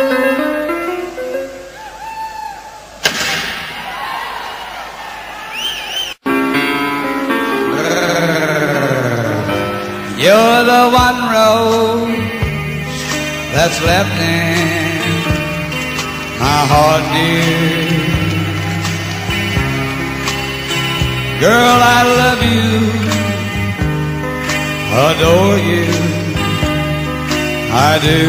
You're the one rose that's left in my heart, dear. Girl, I love you, adore you, I do.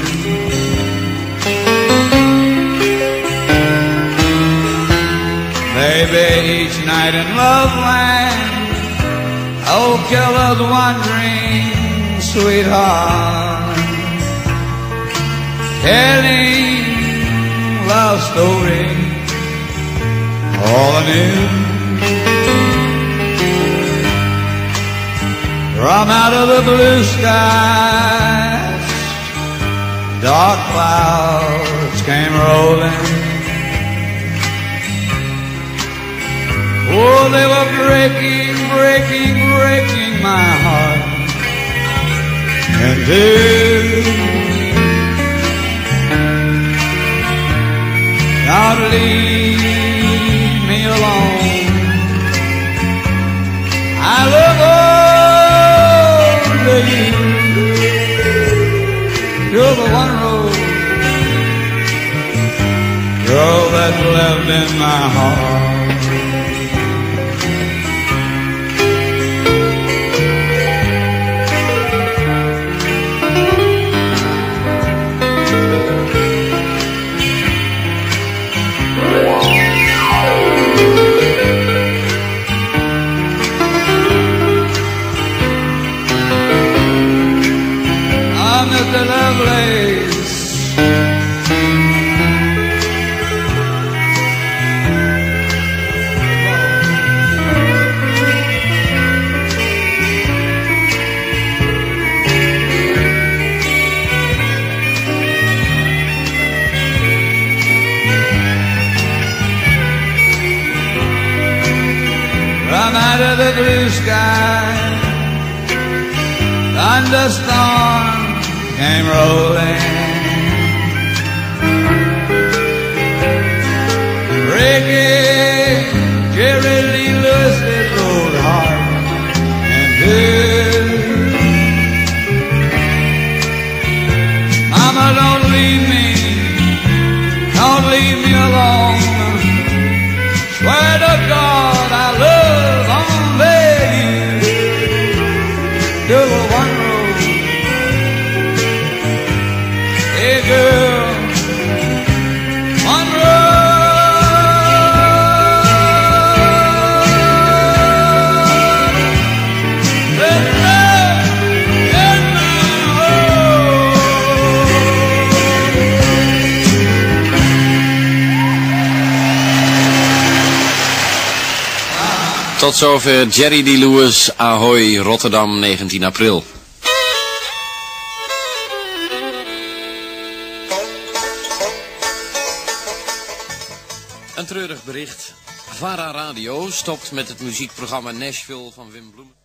Baby, each night in Loveland, oh, kill us one dream, sweetheart, telling love story, all anew. From out of the blue skies, dark clouds came rolling. Oh, they were breaking, breaking, breaking my heart in two. Not leave me alone. I look over you. You're the one rose, girl, that's left in my heart. Mr. Lovelace, from out of the blue sky, thunderstorm came rolling, breaking Jerry Lee Lewis's old heart in two. Mama, don't leave me alone. Swear to God I love only you. You're the one rose. Hey girl, one rose, there's love in my heart. Tot zover Jerry Lee Lewis, Ahoy, Rotterdam, 19 april. Een treurig bericht. VARA Radio stopt met het muziekprogramma Nashville van Wim Bloemen.